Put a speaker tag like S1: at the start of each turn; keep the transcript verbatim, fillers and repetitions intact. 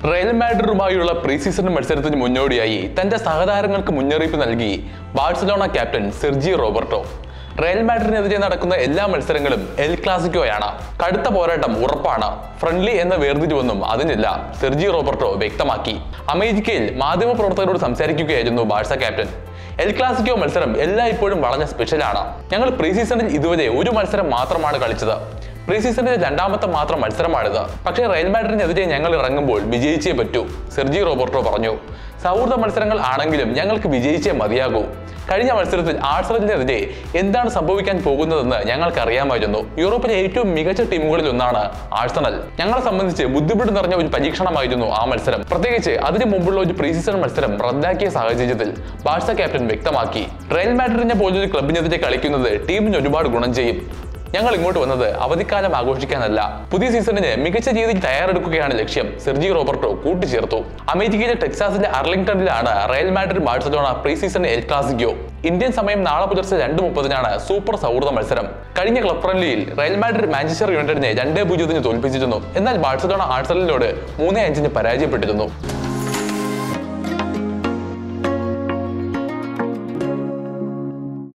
S1: Real മാഡ്രിഡുമായുള്ള pre season മത്സരത്തിന് മുന്നോടിയായി തന്റെ സഹതാരങ്ങൾക്ക് മുന്നറിയിപ്പ് നൽകി Barcelona captain Sergio Roberto. Real മാഡ്രിഡിനെതിരെ നടക്കുന്ന എല്ലാ മത്സരങ്ങളും എൽ ക്ലാസിക്കോയാണ്. കടുത്ത പോരാട്ടം ഉറപ്പാണ്. ഫ്രണ്ട്ലി എന്ന വേർതിരിവൊന്നും അതിനില്ല, സെർജിയോ റോബർട്ടോ വ്യക്തമാക്കി. അമേരിക്കയിൽ മാധ്യമപ്രവർത്തകരോട് സംസാരിക്കുകയായിരുന്നു ബാഴ്സ ക്യാപ്റ്റൻ. എൽ ക്ലാസിക്കോ മത്സരം എല്ലായ്പ്പോഴും വളരെ സ്പെഷ്യലാണ്. ഞങ്ങൾ പ്രീ സീസണിൽ ഇതുവരെ ഒരു മത്സരം മാത്രമാണ് കളിച്ചത്. പ്രീ സീസണിലെ രണ്ടാമത്തെ മാത്രം മത്സരമാണിത്. പക്ഷേ റയൽ മാഡ്രിഡിനെതിരെ ഞങ്ങൾ ഇറങ്ങുമ്പോൾ വിജയിച്ചേ പറ്റൂ, സെർജിയോ റോബർട്ടോ പറഞ്ഞു. സൗഹൃദ മത്സരങ്ങൾ ആണെങ്കിലും ഞങ്ങൾക്ക് വിജയിച്ചേ മതിയാകൂ. കഴിഞ്ഞ മത്സരത്തിൽ ആഴ്സണലിനെതിരെ എന്താണ് സംഭവിക്കാൻ പോകുന്നതെന്ന് ഞങ്ങൾക്കറിയാമായിരുന്നു. യൂറോപ്പിലെ ഏറ്റവും മികച്ച ടീമുകളിൽ ഒന്നാണ് ആഴ്സണൽ. ഞങ്ങളെ സംബന്ധിച്ച് ബുദ്ധിമുട്ട് നിറഞ്ഞ ഒരു പരീക്ഷണമായിരുന്നു ആ മത്സരം. പ്രത്യേകിച്ച് അതിനു മുമ്പുള്ള ഒരു പ്രീ സീസൺ മത്സരം റദ്ദാക്കിയ സാഹചര്യത്തിൽ ബാഴ്സ ക്യാപ്റ്റൻ വ്യക്തമാക്കി. റയൽ മാഡ്രിഡിനെ പോലൊരു ക്ലബിനെതിരെ കളിക്കുന്നത് ടീമിന് ഒരുപാട് ഗുണം ചെയ്യും. ഞങ്ങൾ ഇങ്ങോട്ട് വന്നത് അവധിക്കാലം ആഘോഷിക്കാനല്ല, പുതിയ സീസണിന് മികച്ച രീതിയിൽ തയ്യാറെടുക്കുകയാണ് ലക്ഷ്യം, സെർജിയോ റോബർട്ടോ കൂട്ടിച്ചേർത്തു. അമേരിക്കയിലെ ടെക്സാസിലെ അർലിംഗ്ടണിലാണ് Real Madrid Barcelona pre season El Clasico. Indian സമയം നാളെ പുലർച്ചെ രണ്ട് മുപ്പതിനാണ് സൂപ്പർ സൗഹൃദ മത്സരം. കഴിഞ്ഞ ക്ലബ് ഫ്രണ്ട്ലിയിൽ റയൽ മാഡ്രിഡ് മാഞ്ചസ്റ്റർ യുണൈറ്റഡിനെ രണ്ടേ പൂജ്യത്തിന് തോൽപ്പിച്ചിരുന്നു. എന്നാൽ ബാഴ്സലോണ ആഴ്സണലിനോട് മൂന്നേ അഞ്ചിന് പരാജയപ്പെട്ടിരുന്നു.